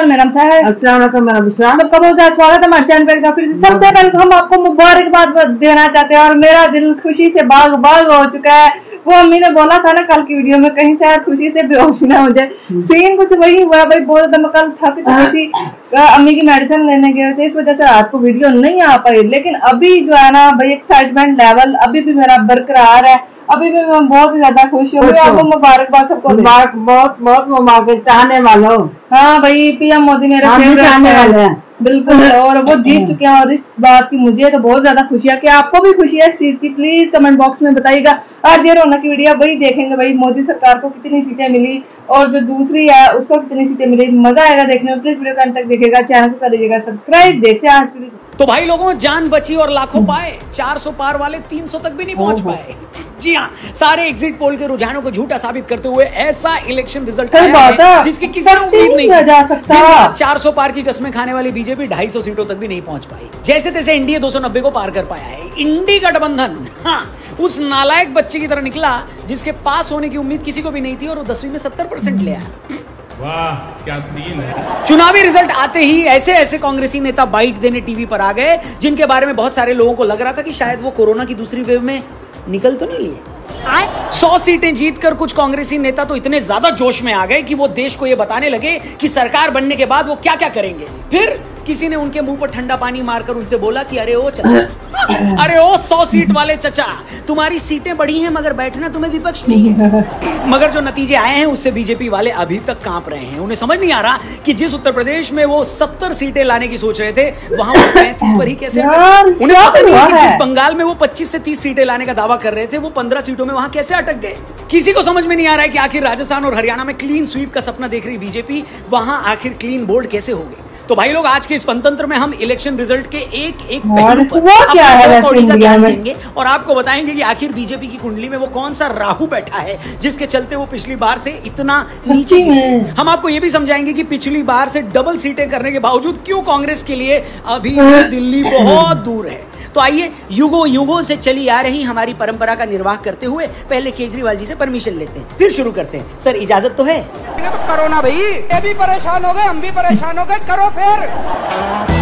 अस्सलाम मेरा सबका बहुत ज्यादा स्वागत है हमारे चैनल पे। फिर सबसे पहले तो हम आपको मुबारकबाद देना चाहते हैं और मेरा दिल खुशी से बाग बाग हो चुका है। वो अम्मी ने बोला था ना कल की वीडियो में, कहीं से खुशी से बेहोश ना हो जाए। सीन कुछ वही हुआ भाई, बहुत ज्यादा मैं कल थक चुकी थी, अम्मी की मेडिसिन लेने गए थे, इस वजह से आज को वीडियो नहीं आ पाई। लेकिन अभी जो है ना भाई एक्साइटमेंट लेवल अभी भी मेरा बरकरार है, अभी भी मैं बहुत ज्यादा खुश हूँ। आपको मुबारकबाद सबको, बहुत बहुत मुबारक चाहने वालों। हाँ भाई, पीएम मोदी मेरे फेवरेट है बिल्कुल, और वो जीत चुके हैं। और इस बात की मुझे तो बहुत ज्यादा खुशी है कि आपको भी खुशी है इस चीज की। प्लीज कमेंट बॉक्स में बताइएगा। आज ये रौनक की वीडियो वही देखेंगे भाई, मोदी सरकार को कितनी सीटें मिली और जो दूसरी है उसको कितनी सीटें मिली। मजा आएगा देखने में। प्लीज वीडियो को अंत तक देखिएगा, चैनल को कर लीजिएगा सब्सक्राइब। देखते हैं आज की वीडियो। तो भाई लोगों, जान बची और लाखों पाए। 400 पार वाले 300 तक भी नहीं पहुंच पाए। जी हाँ, सारे एग्जिट पोल के रुझानों को झूठा साबित करते हुए ऐसा इलेक्शन रिजल्ट आया है जिसकी किसी ने उम्मीद नहीं जा सकता। 400 पार की कस्में खाने वाली बीजेपी 250 सीटों तक भी नहीं पहुंच पाई। जैसे तैसे एनडीए 290 को पार कर पाया है। इंडी गठबंधन उस नालायक बच्चे की तरह निकला जिसके पास होने की उम्मीद किसी को भी नहीं थी और वो 10वीं में 70% ले आया। वाह क्या सीन है। चुनावी रिजल्ट आते ही ऐसे ऐसे कांग्रेसी नेता बाइट देने टीवी पर आ गए जिनके बारे में बहुत सारे लोगों को लग रहा था कि शायद वो कोरोना की दूसरी वेव में निकल तो नहीं लिए। 100 सीटें जीतकर कुछ कांग्रेसी नेता तो इतने ज्यादा जोश में आ गए कि वो देश को ये बताने लगे कि सरकार बनने के बाद वो क्या क्या करेंगे। फिर किसी ने उनके मुंह पर ठंडा पानी मारकर उनसे बोला कि अरे ओ चचा, अरे ओ 100 सीट वाले चचा, तुम्हारी सीटें बढ़ी हैं मगर बैठना तुम्हें विपक्ष में ही है। मगर जो नतीजे आए हैं उससे बीजेपी वाले अभी तक कांप रहे हैं। उन्हें समझ नहीं आ रहा कि जिस उत्तर प्रदेश में वो 70 सीटें लाने की सोच रहे थे वहां वो 35 पर ही कैसे अटक। उन्हें पता नहीं है कि जिस बंगाल में वो 25 से 30 सीटें लाने का दावा कर रहे थे वो 15 सीटों में वहां कैसे अटक गए। किसी को समझ में नहीं आ रहा है कि आखिर राजस्थान और हरियाणा में क्लीन स्वीप का सपना देख रही बीजेपी वहां आखिर क्लीन बोल्ड कैसे होगी। तो भाई लोग, आज के इस फनतंत्र में हम इलेक्शन रिजल्ट के एक एक पहलू पर देंगे और आपको बताएंगे कि आखिर बीजेपी की कुंडली में वो कौन सा राहु बैठा है जिसके चलते वो पिछली बार से इतना नीचे गिरे। हम आपको ये भी समझाएंगे कि पिछली बार से डबल सीटें करने के बावजूद क्यों कांग्रेस के लिए अभी दिल्ली बहुत दूर है। तो आइए, युगों युगों से चली आ रही हमारी परंपरा का निर्वाह करते हुए पहले केजरीवाल जी से परमिशन लेते हैं, फिर शुरू करते हैं। सर, इजाजत तो है? तो करो ना भाई, ये भी परेशान हो गए, हम भी परेशान हो गए, करो फिर।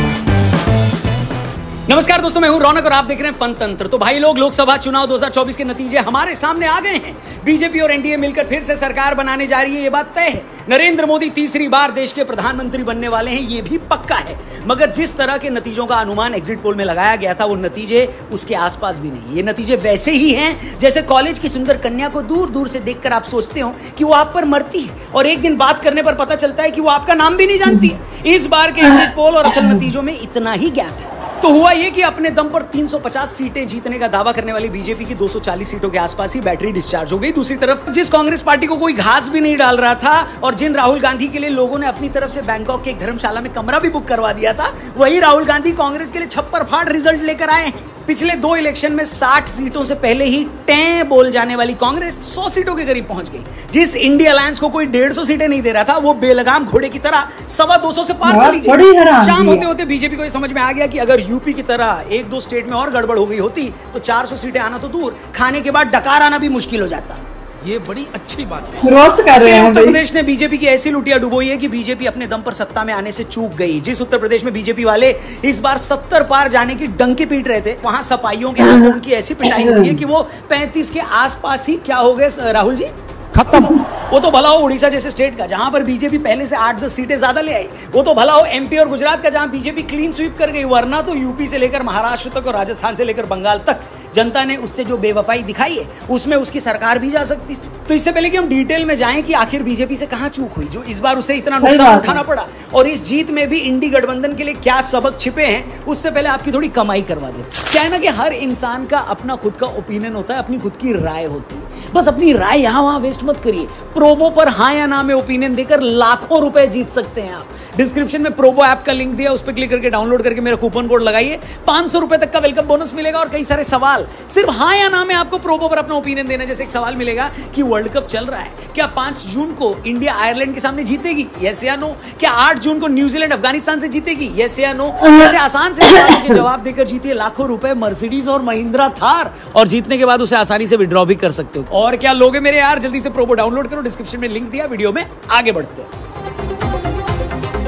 नमस्कार दोस्तों, मैं हूं रौनक और आप देख रहे हैं फनतंत्र। तो भाई लोग, लोकसभा चुनाव 2024 के नतीजे हमारे सामने आ गए हैं। बीजेपी और एनडीए मिलकर फिर से सरकार बनाने जा रही है, ये बात तय है। नरेंद्र मोदी तीसरी बार देश के प्रधानमंत्री बनने वाले हैं, ये भी पक्का है। मगर जिस तरह के नतीजों का अनुमान एग्जिट पोल में लगाया गया था वो नतीजे उसके आसपास भी नहीं। ये नतीजे वैसे ही हैं जैसे कॉलेज की सुंदर कन्या को दूर दूर से देखकर आप सोचते हो कि वो आप पर मरती है और एक दिन बात करने पर पता चलता है कि वो आपका नाम भी नहीं जानती। इस बार के एग्जिट पोल और असल नतीजों में इतना ही गैप है। तो हुआ ये कि अपने दम पर 350 सीटें जीतने का दावा करने वाली बीजेपी की 240 सीटों के आसपास ही बैटरी डिस्चार्ज हो गई। दूसरी तरफ जिस कांग्रेस पार्टी को कोई घास भी नहीं डाल रहा था और जिन राहुल गांधी के लिए लोगों ने अपनी तरफ से बैंकॉक के एक धर्मशाला में कमरा भी बुक करवा दिया था, वही राहुल गांधी कांग्रेस के लिए छप्पर फाड़ रिजल्ट लेकर आए हैं। पिछले 2 इलेक्शन में 60 सीटों से पहले ही टें बोल जाने वाली कांग्रेस 100 सीटों के करीब पहुंच गई। जिस इंडिया अलायंस को कोई 150 सीटें नहीं दे रहा था वो बेलगाम घोड़े की तरह 225 से पार चली गई। शाम होते होते बीजेपी को ये समझ में आ गया कि अगर यूपी की तरह 1-2 स्टेट में और गड़बड़ हो गई होती तो 400 सीटें आना तो दूर, खाने के बाद डकार आना भी मुश्किल हो जाता। ये बड़ी अच्छी बात है। रोस्ट कर रहे हैं। उत्तर प्रदेश ने बीजेपी की ऐसी लुटिया डुबोई है कि बीजेपी अपने दम पर सत्ता में आने से चूक गई। जिस उत्तर प्रदेश में बीजेपी वाले इस बार 70 पार जाने की डंकी पीट रहे थे, वहां सपाइयों के हाथों उनकी ऐसी पिटाई हुई है कि वो 35 के आसपास ही क्या हो गए राहुल जी, खत्म। वो तो भला हो उड़ीसा जैसे स्टेट का जहां पर बीजेपी पहले से 8-10 सीटें ज्यादा ले आई। वो तो भला हो एमपी और गुजरात का जहां बीजेपी क्लीन स्वीप कर गई। वरना तो यूपी से लेकर महाराष्ट्र तक और राजस्थान से लेकर बंगाल तक जनता ने उससे जो बेवफाई दिखाई है उसमें उसकी सरकार भी जा सकती थी। तो इससे पहले कि हम डिटेल में जाएं कि आखिर बीजेपी से कहां चूक हुई जो इस बार उसे इतना नुकसान उठाना पड़ा और इस जीत में भी इंडी गठबंधन के लिए क्या सबक छिपे हैं, उससे पहले आपकी थोड़ी कमाई करवा देते। क्या है ना कि हर इंसान का अपना खुद का ओपिनियन होता है, अपनी खुद की राय होती है। बस अपनी राय यहां वहां वेस्ट मत करिए। प्रोबो पर हाँ या ना में ओपिनियन देकर लाखों रुपए जीत सकते हैं आप। डिस्क्रिप्शन में प्रोबो ऐप का लिंक दिया, उस पर क्लिक करके डाउनलोड करके मेरा कूपन कोड लगाइए, 500 रुपए तक का वेलकम बोनस मिलेगा और कई सारे सवाल। सिर्फ हाँ या ना में आपको प्रोबो पर अपना ओपिनियन देना। जैसे एक सवाल मिलेगा कि वर्ल्ड कप चल रहा है, क्या 5 जून को इंडिया आयरलैंड के सामने जीतेगी, यस या नो? क्या 8 जून को न्यूजीलैंड अफगानिस्तान से जीतेगी, यस या नो? ऐसे आसान से सवालों के जवाब देकर जीतिए लाखों रुपए मर्सिडीज और महिंद्रा थार, और जीतने के बाद उसे आसानी से विड्रॉ भी कर सकते हो। और क्या लोगे मेरे यार, जल्दी से प्रोबो डाउनलोड करो, डिस्क्रिप्शन में लिंक दिया, वीडियो में आगे बढ़ते हैं।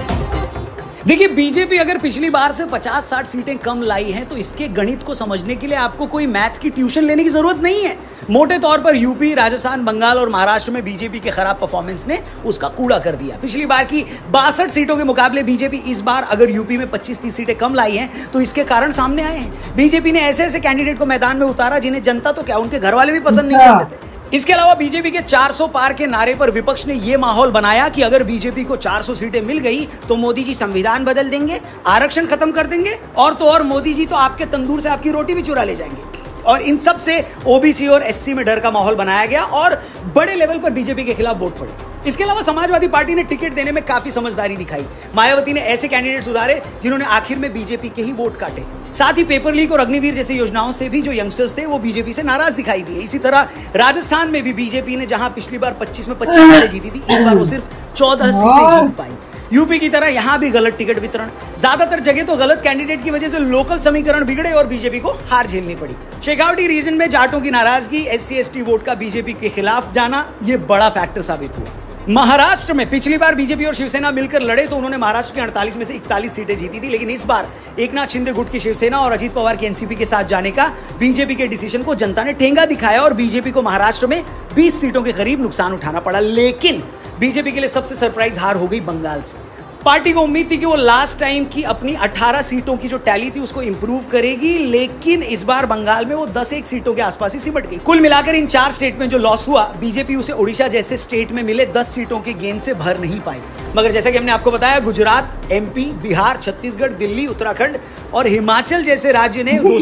देखिए, बीजेपी अगर पिछली बार से 50-60 सीटें कम लाई हैं तो इसके गणित को समझने के लिए आपको कोई मैथ की ट्यूशन लेने की जरूरत नहीं है। मोटे तौर पर यूपी, राजस्थान, बंगाल और महाराष्ट्र में बीजेपी के खराब परफॉर्मेंस ने उसका कूड़ा कर दिया। पिछली बार की 62 सीटों के मुकाबले बीजेपी इस बार अगर यूपी में 25-30 सीटें कम लाई हैं तो इसके कारण सामने आए हैं। बीजेपी ने ऐसे ऐसे कैंडिडेट को मैदान में उतारा जिन्हें जनता तो क्या, उनके घर वाले भी पसंद नहीं करते थे। इसके अलावा बीजेपी के 400 पार के नारे पर विपक्ष ने यह माहौल बनाया कि अगर बीजेपी को 400 सीटें मिल गई तो मोदी जी संविधान बदल देंगे, आरक्षण खत्म कर देंगे और तो और मोदी जी तो आपके तंदूर से आपकी रोटी भी चुरा ले जाएंगे। और इन सब से ओबीसी और एससी में डर का माहौल बनाया गया और बड़े लेवल पर बीजेपी के खिलाफ वोट पड़े। इसके अलावा समाजवादी पार्टी ने टिकट देने में काफी समझदारी दिखाई। मायावती ने ऐसे कैंडिडेट्स उतारे जिन्होंने आखिर में बीजेपी के ही वोट काटे। साथ ही पेपर लीक और अग्निवीर जैसी योजनाओं से भी जो यंगस्टर्स थे वो बीजेपी से नाराज दिखाई दिए। इसी तरह राजस्थान में भी बीजेपी ने जहां पिछली बार 25 में 25 सीटें जीती थी, इस बार वो सिर्फ 14 सीटें जीत पाई। यूपी की तरह यहां भी गलत टिकट वितरण, ज्यादातर जगह तो गलत कैंडिडेट की वजह से लोकल समीकरण बिगड़े और बीजेपी को हार झेलनी पड़ी। शेखावटी रीजन में जाटों की नाराजगी, SC/ST वोट का बीजेपी के खिलाफ जाना, यह बड़ा फैक्टर साबित हुआ। महाराष्ट्र में पिछली बार बीजेपी और शिवसेना मिलकर लड़े तो उन्होंने महाराष्ट्र की 48 में से 41 सीटें जीती थी, लेकिन इस बार एकनाथ शिंदे गुट की शिवसेना और अजीत पवार की एनसीपी के साथ जाने का बीजेपी के डिसीजन को जनता ने ठेंगा दिखाया और बीजेपी को महाराष्ट्र में 20 सीटों के करीब नुकसान उठाना पड़ा। लेकिन बीजेपी के लिए सबसे सरप्राइज हार हो गई बंगाल से। पार्टी को उम्मीद थी कि वो लास्ट टाइम की अपनी 18 सीटों की जो टैली थी उसको इंप्रूव करेगी, लेकिन इस बार बंगाल में वो 10-1 सीटों के आसपास ही सिमट गई। कुल मिलाकर इन 4 स्टेट में जो लॉस हुआ, बीजेपी उसे ओडिशा जैसे स्टेट में मिले 10 सीटों के गेन से भर नहीं पाई। मगर जैसा कि हमने आपको बताया, गुजरात, MP, बिहार, छत्तीसगढ़, दिल्ली, उत्तराखंड और हिमाचल जैसे राज्य ने इस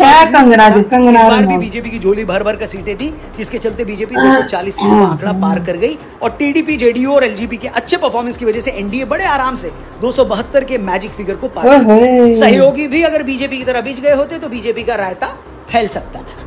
बार भी बीजेपी की झोली भर भर कर सीटें दी, जिसके चलते बीजेपी 240 सीटों का आंकड़ा पार कर गई और टीडीपी, जेडीयू और एलजेपी के अच्छे परफॉर्मेंस की वजह से एनडीए बड़े आराम से 272 के मैजिक फिगर को पार किया। सहयोगी भी अगर बीजेपी की तरह बिछ गए होते तो बीजेपी का रायता फैल सकता था।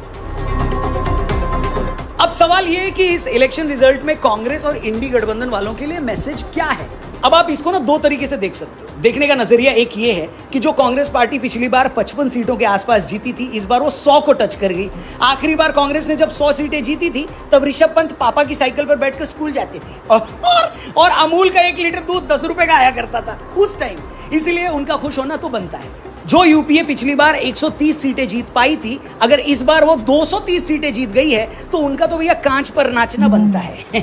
अब सवाल यह है कि इस इलेक्शन रिजल्ट में कांग्रेस और इंडी गठबंधन वालों के लिए मैसेज क्या है। अब आप इसको ना 2 तरीके से देख सकते हो। देखने का नजरिया एक ये है कि जो कांग्रेस पार्टी पिछली बार 55 सीटों के आसपास जीती थी, इस बार वो 100 को टच कर गई। आखिरी बार कांग्रेस ने जब 100 सीटें जीती थी तब ऋषभ पंत पापा की साइकिल पर बैठकर स्कूल जाते थे और अमूल का 1 लीटर दूध 10 रुपए का आया करता था उस टाइम। इसलिए उनका खुश होना तो बनता है। जो यूपीए पिछली बार 130 सीटें जीत पाई थी, अगर इस बार वो 230 सीटें जीत गई है तो उनका तो भैया कांच पर नाचना बनता है।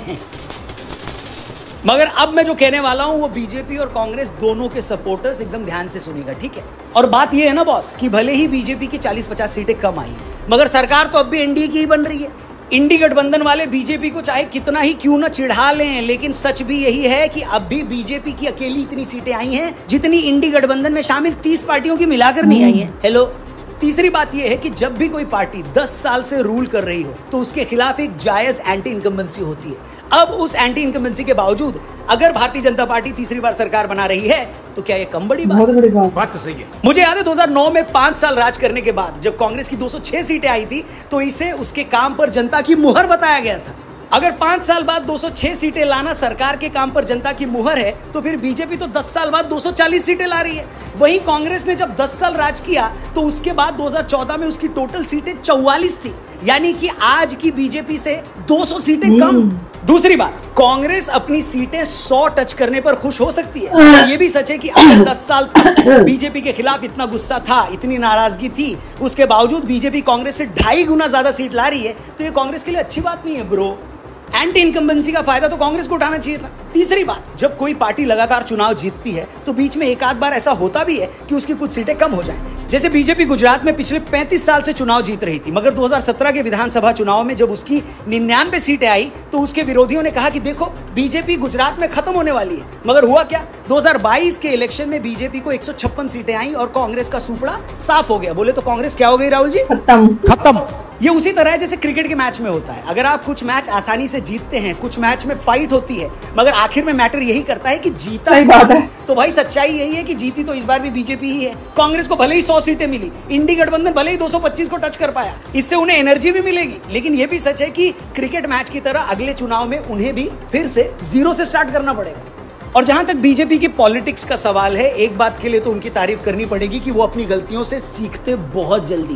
मगर अब मैं जो कहने वाला हूं वो बीजेपी और कांग्रेस दोनों के सपोर्टर्स एकदम ध्यान से सुनेगा, ठीक है। और बात ये है ना बॉस कि भले ही बीजेपी की 40-50 सीटें कम आई मगर सरकार तो अब भी एनडीए की ही बन रही है। इंडी गठबंधन वाले बीजेपी को चाहे कितना ही क्यों ना चिढ़ा लें, लेकिन सच भी यही है कि अब भी बीजेपी की अकेली इतनी सीटें आई हैं जितनी इंडी गठबंधन में शामिल 30 पार्टियों की मिलाकर नहीं आई हैं। हेलो। तीसरी बात यह है कि जब भी कोई पार्टी 10 साल से रूल कर रही हो तो उसके खिलाफ एक जायज एंटी इनकम्बेंसी होती है। अब उस एंटी इनकम्बेंसी के बावजूद अगर भारतीय जनता पार्टी तीसरी बार सरकार बना रही है तो क्या यह कम बड़ी बात तो सही है। मुझे याद है 2009 में 5 साल राज करने के बाद जब कांग्रेस की 206 सीटें आई थी तो इसे उसके काम पर जनता की मुहर बताया गया था। अगर 5 साल बाद 206 सीटें लाना सरकार के काम पर जनता की मुहर है तो फिर बीजेपी तो 10 साल बाद 240 सीटें ला रही है। वहीं कांग्रेस ने जब 10 साल राज किया तो उसके बाद 2014 में उसकी टोटल सीटें 44 थी, यानी कि आज की बीजेपी से 200 सीटें कम। दूसरी बात, कांग्रेस अपनी सीटें 100 टच करने पर खुश हो सकती है। ये भी सच है कि अगर 10 साल तक बीजेपी के खिलाफ इतना गुस्सा था, इतनी नाराजगी थी, उसके बावजूद बीजेपी कांग्रेस से 2.5 गुना ज्यादा सीट ला रही है तो ये कांग्रेस के लिए अच्छी बात नहीं है ब्रो। एंटी इनकम्बेंसी का फायदा तो कांग्रेस को उठाना चाहिए था। तीसरी बात, जब कोई पार्टी लगातार चुनाव जीतती है तो बीच में एक आध बार ऐसा होता भी है कि उसकी कुछ सीटें कम हो जाएं। जैसे बीजेपी गुजरात में पिछले 35 साल से चुनाव जीत रही थी, मगर 2017 के विधानसभा चुनाव में जब उसकी 99 सीटें आई तो उसके विरोधियों ने कहा कि देखो बीजेपी गुजरात में खत्म होने वाली है। मगर हुआ क्या, 2022 के इलेक्शन में बीजेपी को 156 सीटें आई और कांग्रेस का सुपड़ा साफ हो गया। बोले तो कांग्रेस क्या हो गई राहुल जी? खत्म। ये उसी तरह है जैसे क्रिकेट के मैच में होता है। अगर आप कुछ मैच आसानी से जीतते हैं, कुछ मैच में फाइट होती है, मगर आखिर में मैटर यही करता है कि जीता कौन है। तो भाई सच्चाई यही है कि जीती तो इस बार भी बीजेपी ही है। कांग्रेस को भले ही 100 सीटें मिली, इंडी गठबंधन भले ही 225 को टच कर पाया, इससे उन्हें एनर्जी भी मिलेगी, लेकिन यह भी सच है कि क्रिकेट मैच की तरह अगले चुनाव में उन्हें भी फिर से 0 से स्टार्ट करना पड़ेगा। और जहां तक बीजेपी की पॉलिटिक्स का सवाल है, एक बात के लिए तो उनकी तारीफ करनी पड़ेगी कि वो अपनी गलतियों से सीखते बहुत जल्दी है।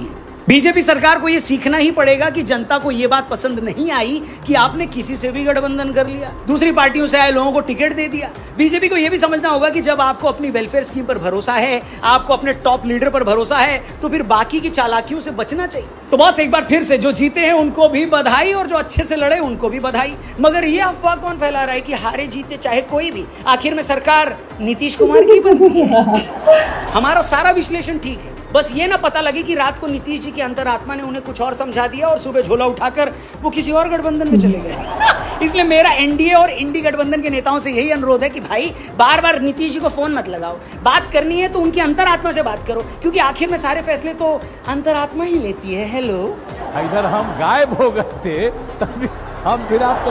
बीजेपी सरकार को यह सीखना ही पड़ेगा कि जनता को यह बात पसंद नहीं आई कि आपने किसी से भी गठबंधन कर लिया, दूसरी पार्टियों से आए लोगों को टिकट दे दिया। बीजेपी को यह भी समझना होगा कि जब आपको अपनी वेलफेयर स्कीम पर भरोसा है, आपको अपने टॉप लीडर पर भरोसा है, तो फिर बाकी की चालाकियों से बचना चाहिए। तो बस एक बार फिर से जो जीते हैं उनको भी बधाई और जो अच्छे से लड़े उनको भी बधाई। मगर यह अफवाह कौन फैला रहा है कि हारे जीते चाहे कोई भी, आखिर में सरकार नीतीश कुमार की बनती है। हमारा सारा विश्लेषण ठीक है, बस ये ना पता लगे कि रात को नीतीश जी की अंतरात्मा ने उन्हें कुछ और समझा दिया और सुबह झोला उठाकर वो किसी और गठबंधन में चले गए। इसलिए मेरा एनडीए और इंडी गठबंधन के नेताओं से यही अनुरोध है कि भाई बार बार नीतीश जी को फोन मत लगाओ, बात करनी है तो उनकी अंतरात्मा से बात करो, क्योंकि आखिर में सारे फैसले तो अंतरात्मा ही लेती है। हेलो, इधर हम गायब हो गए थे तभी हम फिर आपको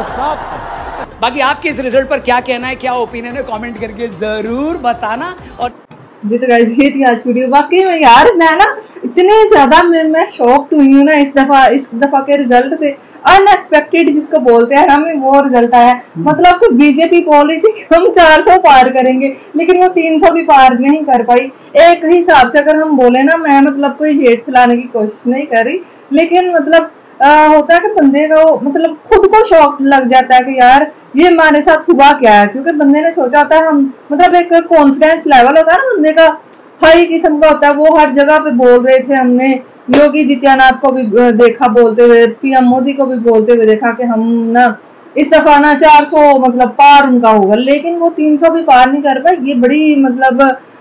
साथ। बाकी आपके इस रिजल्ट पर क्या कहना है, क्या ओपिनियन है, कमेंट करके जरूर बताना। और जी तो गाइस ये थी आज वीडियो। बाकी में यार मैं ना इतने ज्यादा मैं शॉक्ड हुई हूँ ना इस दफा के रिजल्ट से। अनएक्सपेक्टेड जिसको बोलते हैं हमें वो रिजल्ट आया। मतलब कि बीजेपी बोल रही थी कि हम 400 पार करेंगे, लेकिन वो 300 भी पार नहीं कर पाई। एक हिसाब से अगर हम बोले ना, मैं मतलब कोई हेट फैलाने की कोशिश नहीं कर रही, लेकिन मतलब होता है कि बंदे को मतलब खुद को शौक लग जाता है कि यार ये हमारे साथ हुआ क्या है, क्योंकि बंदे ने सोचा होता है, हम मतलब एक कॉन्फिडेंस लेवल होता है ना बंदे का, हाई किस्म का होता है। वो हर जगह पे बोल रहे थे, हमने योगी आदित्यनाथ को भी देखा बोलते हुए, पीएम मोदी को भी बोलते हुए देखा कि हम ना इस दफा ना 400 मतलब पार उनका होगा, लेकिन वो 300 भी पार नहीं कर पाए। ये बड़ी मतलब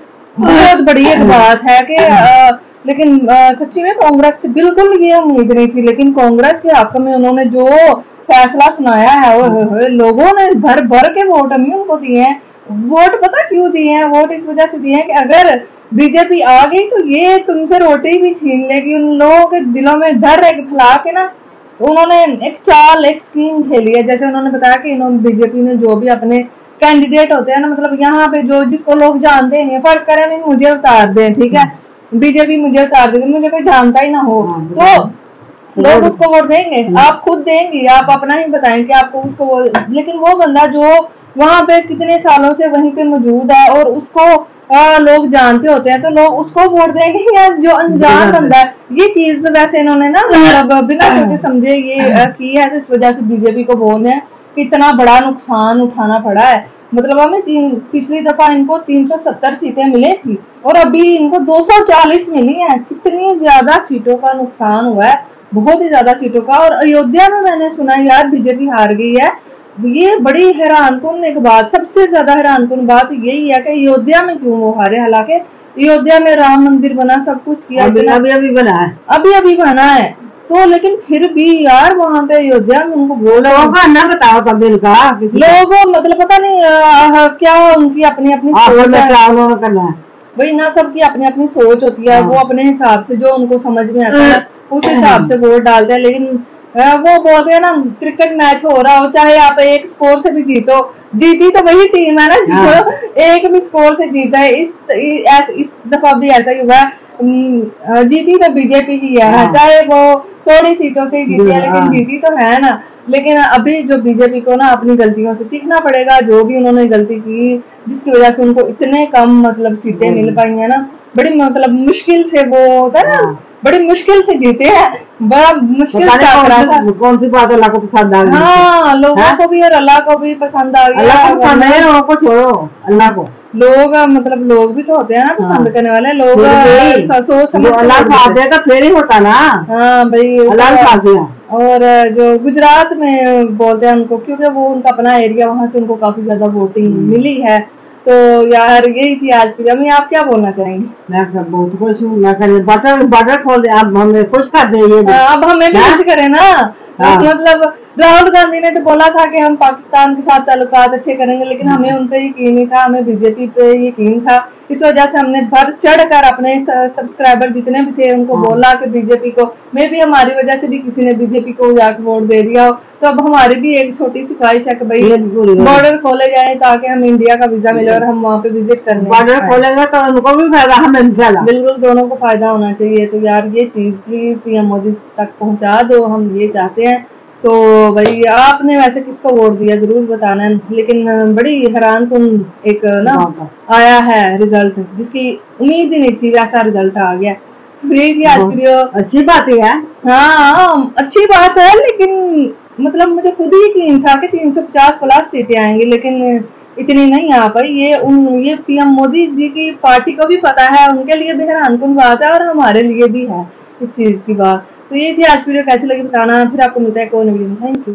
बहुत बड़ी एक बात है कि लेकिन सच्ची में कांग्रेस से बिल्कुल ये उम्मीद नहीं थी, लेकिन कांग्रेस के हक में उन्होंने जो फैसला सुनाया है, वो लोगों ने भर भर के वोट हमें उनको दिए हैं। वोट पता क्यों दिए हैं? वोट इस वजह से दिए हैं कि अगर बीजेपी आ गई तो ये तुमसे रोटी भी छीन लेगी। उन लोगों के दिलों में डर एक फैला के ना, तो उन्होंने एक चाल एक स्कीम खेली है। जैसे उन्होंने बताया कि इन्होंने बीजेपी ने जो भी अपने कैंडिडेट होते हैं ना, मतलब यहाँ पे जो जिसको लोग जानते हैं, फर्ज करें मुझे उतार दें, ठीक है, बीजेपी मुझे उतार देगी, मुझे कोई जानता ही ना हो, तो लोग उसको वोट देंगे। आप खुद देंगे, आप अपना ही बताएं कि आपको उसको वोट। लेकिन वो बंदा जो वहां पे कितने सालों से वहीं पे मौजूद है और उसको लोग जानते होते हैं, तो लोग उसको वोट देंगे, या जो अनजान बंदा है। ये चीज वैसे इन्होंने ना मतलब बिना सोचे समझे ये की है, तो इस वजह से बीजेपी को बोल रहे हैं कि इतना बड़ा नुकसान उठाना पड़ा है। मतलब हमें पिछली दफा इनको 370 सीटें मिली थी और अभी इनको 240 मिली है। कितनी ज्यादा सीटों का नुकसान हुआ है, बहुत ही ज्यादा सीटों का। और अयोध्या में मैंने सुना यार बीजेपी हार गई है। ये बड़ी हैरानकुन एक बात, सबसे ज्यादा हैरानकुन बात यही है कि अयोध्या में क्यों वो हारे, हालांकि अयोध्या में राम मंदिर बना, सब कुछ किया, अभी बना है, अभी बना है, तो लेकिन फिर भी यार वहां पे अयोध्या में उनको बोला ना बताओ तब इनका लोग मतलब पता नहीं क्या उनकी अपनी अपनी सोच है भाई ना, सबकी अपनी अपनी सोच होती है। वो अपने हिसाब से जो उनको समझ में आता है उस हिसाब से वोट डालते हैं। लेकिन वो बोलते हैं ना, क्रिकेट मैच हो रहा हो, चाहे आप एक स्कोर से भी जीती तो वही टीम है ना जो एक भी स्कोर से जीता है। इस दफा भी ऐसा ही हुआ है, जीती तो बीजेपी ही है, चाहे वो थोड़ी सीटों से ही जीती है, लेकिन जीती तो है ना। लेकिन अभी जो बीजेपी को ना अपनी गलतियों से सीखना पड़ेगा, जो भी उन्होंने गलती की जिसकी वजह से उनको इतने कम मतलब सीटें मिल पाई है ना, बड़ी मतलब मुश्किल से वो होता है ना, बड़ी मुश्किल से जीते हैं, बड़ा मुश्किल कौन सी बात अल्लाह को पसंद आ गई। हाँ, लोगों को भी और अल्लाह को भी पसंद आ गया। अल्लाह को पसंद है, लोगों को छोड़ो, अल्लाह को। लोग मतलब लोग भी तो होते हैं ना पसंद करने वाले लोग, सोच समझ अल्लाह साथ देगा फिर ही होता ना। हाँ भाई, अल्लाह साथ दिया। और जो गुजरात में बोलते हैं उनको, क्योंकि वो उनका अपना एरिया, वहां से उनको काफी ज्यादा वोटिंग मिली है। तो यार यही थी आज की। अम्मी आप क्या बोलना चाहेंगी? मैं बहुत खुश हूँ। मैं बटर खोल दे, अब हमें खुश कर दे, ये अब हमें भी खुश करें ना। मतलब राहुल गांधी ने तो बोला था कि हम पाकिस्तान के साथ ताल्लुकात अच्छे करेंगे, लेकिन हमें उन पे यकीन नहीं था, हमें बीजेपी पे यकीन था। इस वजह से हमने भर चढ़ कर अपने सब्सक्राइबर जितने भी थे उनको बोला कि बीजेपी को, मैं भी हमारी वजह से भी किसी ने बीजेपी को जाकर वोट दे दिया हो, तो अब हमारी भी एक छोटी सी ख्वाहिश है कि भाई बॉर्डर खोले जाए ताकि हम इंडिया का वीजा मिले और हम वहाँ पे विजिट करने। बॉर्डर खोलेंगे तो उनको भी फायदा, हमें भी फायदा, बिल्कुल दोनों को फायदा होना चाहिए। तो यार ये चीज प्लीज पीएम मोदी तक पहुंचा दो, हम ये चाहते हैं। तो भाई आपने वैसे किसको वोट दिया जरूर बताना, लेकिन बड़ी हैरानकुन एक ना आया है रिजल्ट, जिसकी उम्मीद ही नहीं थी, वैसा रिजल्ट आ गया। तो यही थी आज वीडियो। अच्छी बात है। हाँ अच्छी बात है, लेकिन मतलब मुझे खुद ही यकीन था कि 350 प्लस सीटें आएंगी, लेकिन इतनी नहीं आ पाई। ये पीएम मोदी जी की पार्टी को भी पता है, उनके लिए भी हैरानकुन बात है और हमारे लिए भी है इस चीज की बात। तो ये थी आज वीडियो, कैसी लगी बताना, फिर आपको मिलता है एक और वीडियो में। Thank you.